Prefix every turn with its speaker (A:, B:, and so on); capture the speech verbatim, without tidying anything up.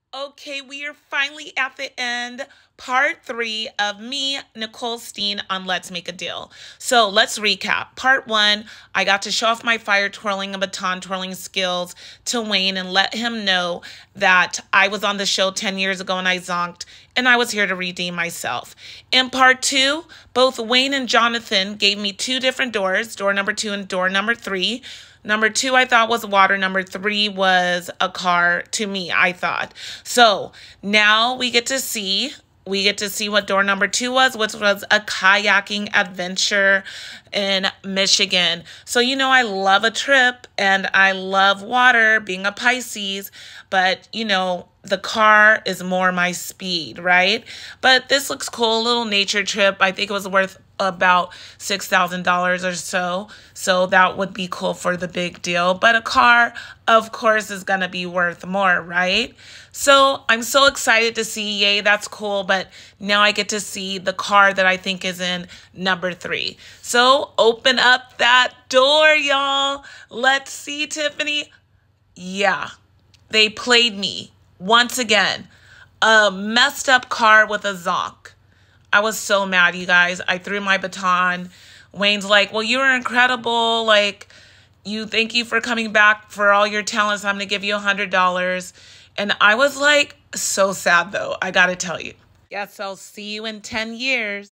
A: Okay, we are finally at the end, part three of me, Nicole Steen, on Let's Make a Deal. So let's recap. Part one, I got to show off my fire twirling and baton twirling skills to Wayne and let him know that I was on the show ten years ago and I zonked, and I was here to redeem myself. In part two, both Wayne and Jonathan gave me two different doors, door number two and door number three. Number two, I thought was water. Number three was a car to me, I thought. So now we get to see, we get to see what door number two was, which was a kayaking adventure in Michigan. So, you know, I love a trip and I love water, being a Pisces, but, you know, the car is more my speed, right? But this looks cool, a little nature trip. I think it was worth about six thousand dollars or so. So that would be cool for the big deal. But a car, of course, is going to be worth more, right? So I'm so excited to see, yay, that's cool. But now I get to see the car that I think is in number three. So open up that door, y'all. Let's see, Tiffany. Yeah, they played me once again. A messed up car with a zonk. I was so mad, you guys. I threw my baton. Wayne's like, well, you were incredible. Like, you thank you for coming back for all your talents. I'm going to give you a hundred dollars. And I was like, so sad, though. I got to tell you. Yes, I'll see you in ten years.